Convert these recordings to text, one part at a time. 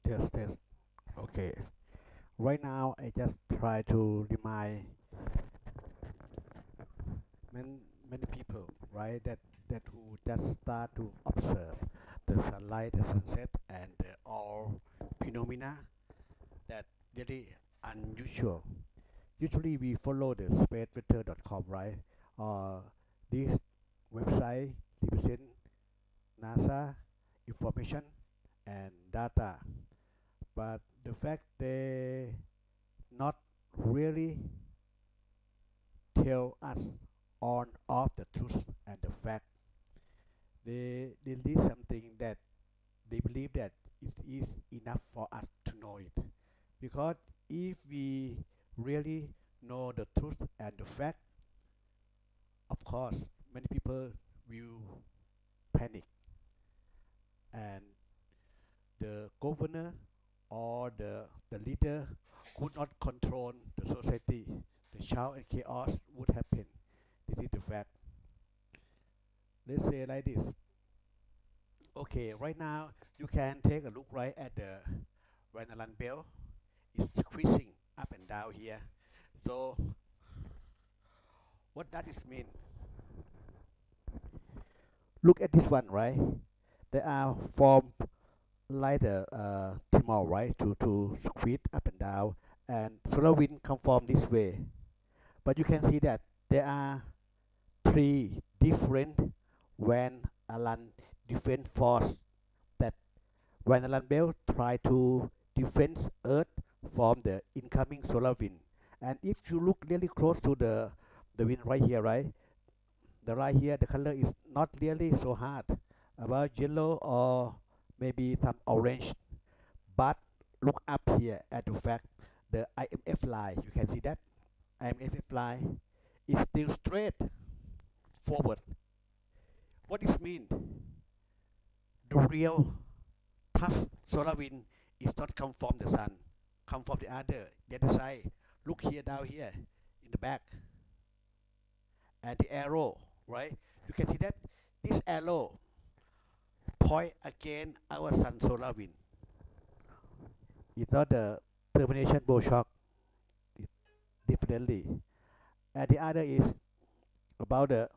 Test, test. Okay. Right now, I just try to remind many, many people, right, that who just start to observe the sunlight, the sunset, and all phenomena that really unusual. Usually, we follow the spaceweather.com, right? This website represent NASA information and data, but the fact they not really tell us on of the truth and the fact. They did something that they believe that it is enough for us to know it. Because if we really know the truth and the fact, of course, many people will panic, and the governor or the leader could not control the society. The shout and chaos would happen. This is the fact. Let's say like this. Okay, right now you can take a look right at the Van Allen bell. It's squeezing up and down here. So what does this mean? Look at this one, right? They are formed like the thermal, right? To squeeze up and down, and solar wind come from this way. But you can see that there are three different Van Allen defense force that Van Allen belt try to defend Earth from the incoming solar wind. And if you look really close to the wind right here, right, the right here, the color is not really so hard, about yellow or maybe some orange. But look up here at the fact the IMF line. You can see that IMF line is still straight forward. What this mean? The real tough solar wind is not come from the sun, come from the other side. Look here, down here, in the back, and the arrow, right? You can see that this arrow point against our sun solar wind. It's not the termination bow shock, it definitely. And the other is about the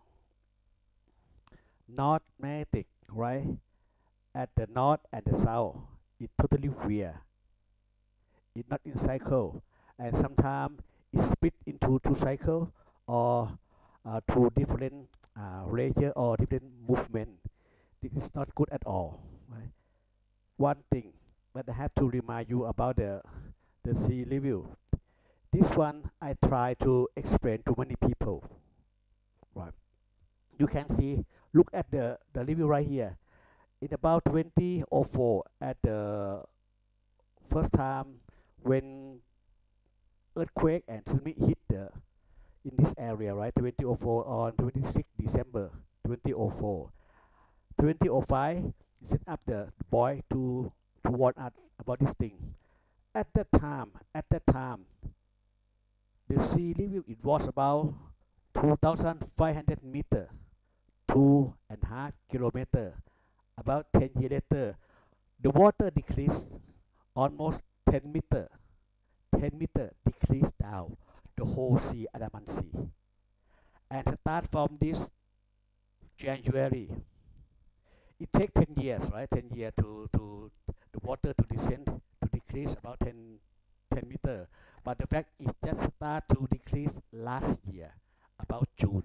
north magnetic, right? At the north and the south, it totally weird. It's not in cycle, and sometimes it split into two cycle or two different layer or different movement. This is not good at all. Right? One thing that I have to remind you about the sea level. This one I try to explain to many people. Right? You can see. Look at the level right here. In about 2004, at the first time when earthquake and tsunami hit in this area, right? 2004 on 26 December 2004. 2005 set up the boy to warn us about this thing. At that time, the sea level it was about 2,500 meter, 2.5 kilometer. About 10 years later, the water decreased almost 10 meter. 10 meter decreased down the whole sea, Andaman Sea. And start from this January, it takes 10 years, right? 10 years to the water to descend, to decrease about 10 meter. But the fact it just start to decrease last year, about June.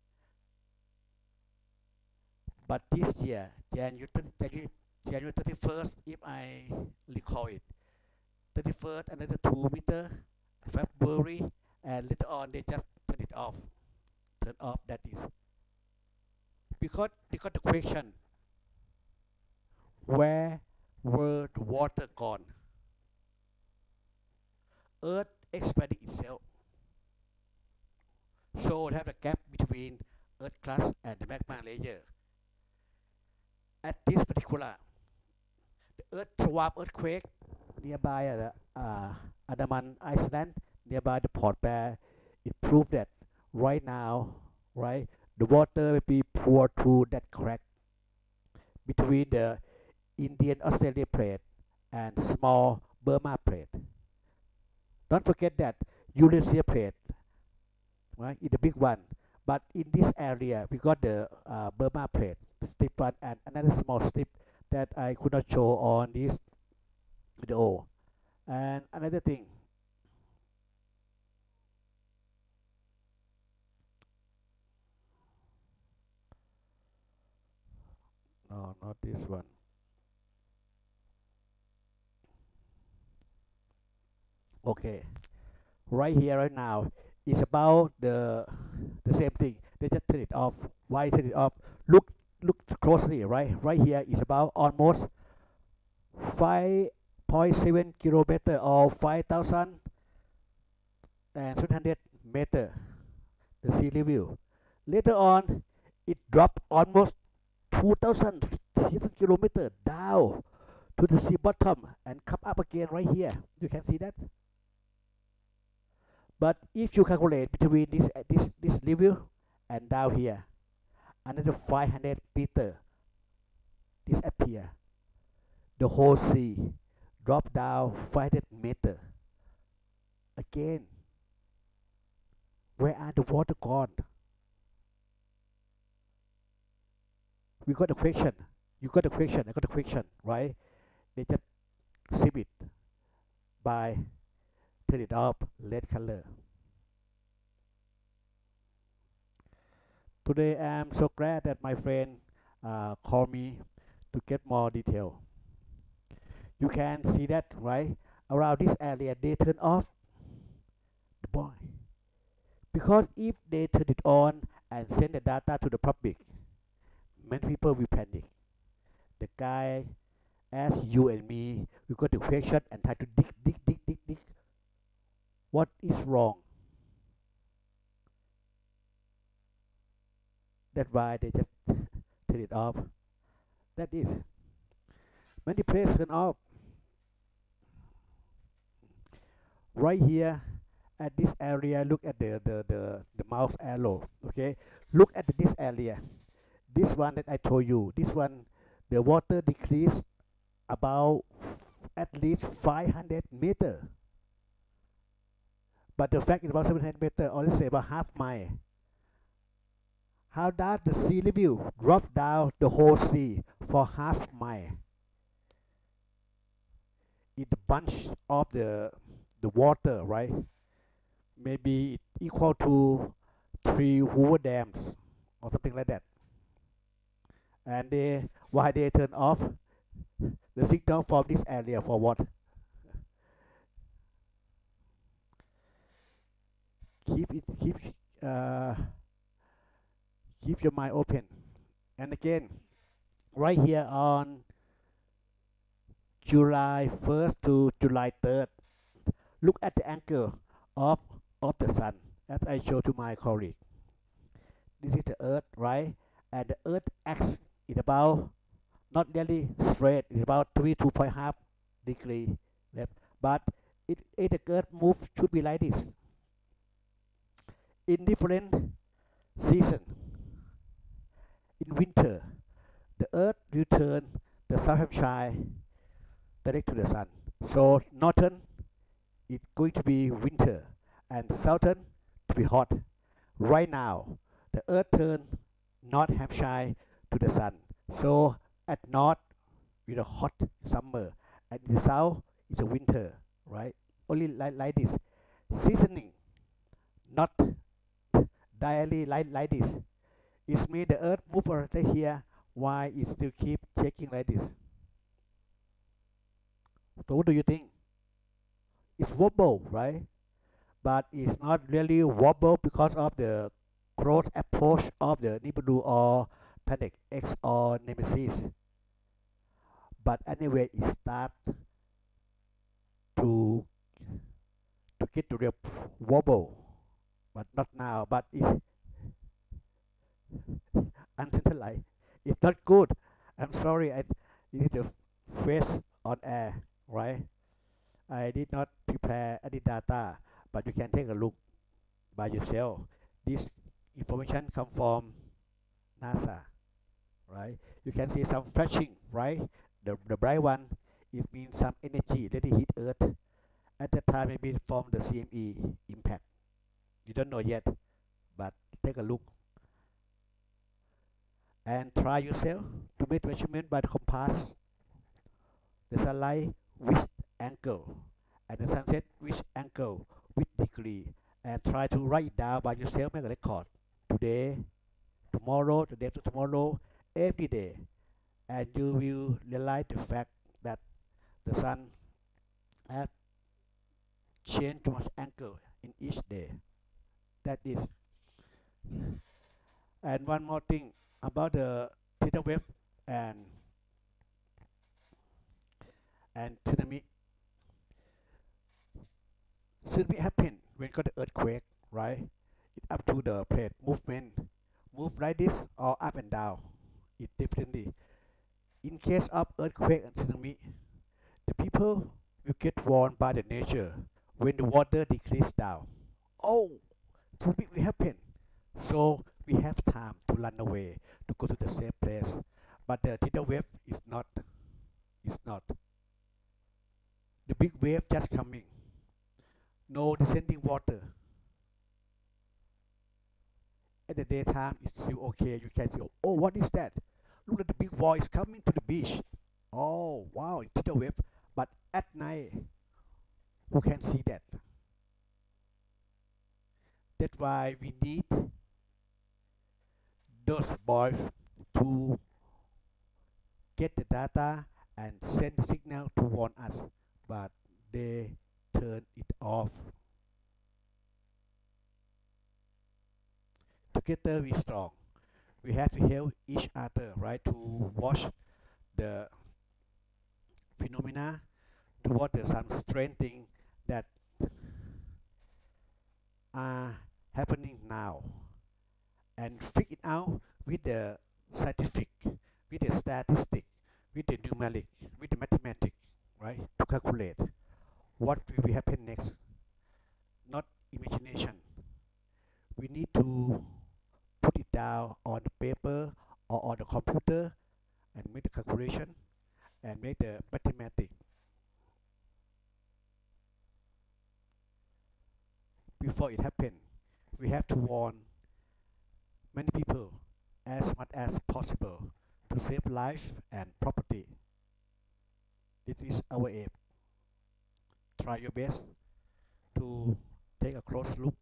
But this year, January 31st, if I recall it, 31st, another 2 meter, February, and later on they just turn it off. Turn off, that is. Because they got the question, where were the water gone? Earth expanding itself. So they have a gap between Earth crust and the magma layer. At this particular, the Earth swap earthquake nearby Andaman Island, nearby the Port Bear, it proved that right now, right, the water will be poured through that crack between the Indian Australia plate and small Burma plate. Don't forget that Eurasia plate, right, is the big one. But in this area, we got the Burma plate, strip one, and another small strip that I could not show on this video. And another thing, no, not this one. Okay, right here, right now, is about the same thing. They just turn it off. Why turn it off? Look, look closely. Right here is about almost 5.7 kilometer or 5,700 meter. The sea level. Later on, it dropped almost 2,000 kilometer down to the sea bottom and come up again right here. You can see that. But if you calculate between this level and down here, another 500 meter, this appear. The whole sea drop down 500 meter. Again, where are the water gone? We got a question. You got a question. I got a question, right? They just sip it by turn it off, red color. Today I'm so glad that my friend called me to get more detail. You can see that, right? Around this area they turn off the boy. Because if they turn it on and send the data to the public, many people will panic. The guy, as you and me, we got the question and try to dig. What is wrong? That's why they just turn it off. That is. Many places turn off. Right here at this area, look at the mouse arrow. Okay, look at this area. This one that I told you. This one, the water decreased about at least 500 meter. But the fact is about 700 meter, or let's say about half mile. How does the sea level drop down the whole sea for half mile? In the bunch of the water, right? Maybe it equal to 3 Hoover dams or something like that. And why they turn off the signal from this area for what? Uh, keep your mind open. And again, right here on July 1st to July 3rd, look at the angle of the sun, as I showed to my colleague. This is the Earth, right? And the Earth axis is about not really straight. It's about 2.5 degree left. But if the Earth move should be like this. In different season, in winter, the Earth will turn the South Hampshire direct to the sun. So northern is going to be winter and southern to be hot. Right now, the Earth turn North Hampshire to the sun. So at north, with a hot summer, and in the south, it's a winter, right? Only like this. Seasoning, not directly like this. It means the Earth move right here, why it still keep shaking like this. So what do you think? It's wobble, right? But it's not really wobble because of the close approach of the Nibiru or Planet X or Nemesis. But anyway, it start to get to the wobble, but not now. But it's until like it's not good. I'm sorry. I need to face on air, right? I did not prepare any data, but you can take a look by yourself. This information come from NASA, right? You can see some flashing, right? The bright one it means some energy that hit Earth. At that time, maybe from the CME impact. You don't know yet, but take a look and try yourself to make measurement by the compass. The sunlight which angle and the sunset which angle which degree, and try to write it down by yourself. Make a record today, tomorrow, the day after tomorrow, every day, and you will realize the fact that the sun has changed too much angle in each day. That is. And one more thing about the theta wave and tsunami. Tsunami happen when got the earthquake, right? It's up to the plate movement, move like this or up and down. It differently. In case of earthquake and tsunami, the people will get warned by the nature when the water decrease down. Oh, tsunami will happen. So we have time to run away to go to the safe place. But the tidal wave is not. It's not. The big wave just coming. No descending water. At the daytime, it's still okay. You can see, oh, what is that? Look at the big wall is coming to the beach. Oh, wow, it's tidal wave. But at night, who can see that? That's why we need those boys to get the data and send the signal to warn us, but they turn it off. Together we strong. We have to help each other, right, to watch the phenomena, to watch some strange things that are happening now, and figure it out with the scientific, with the statistic, with the numeric, with the mathematics, right, to calculate what will happen next. Not imagination. We need to put it down on the paper or on the computer and make the calculation and make the mathematics. Before it happens, we have to warn many people as much as possible to save life and property. This is our aim. Try your best to take a close look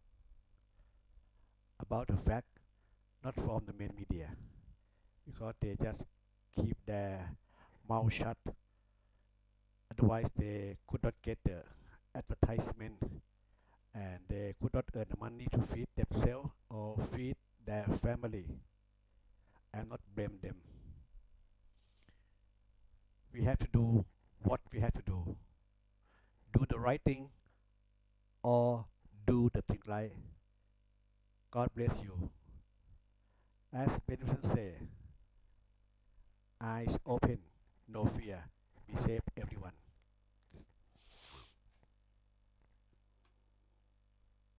about the fact, not from the main media, because they just keep their mouth shut. Otherwise, they could not get the advertisement and they could not earn the money to feed themselves or feed their family, and not blame them. We have to do what we have to do. Do the right thing or do the thing right. God bless you. As Benjamin say, eyes open, no fear. Be safe, everyone.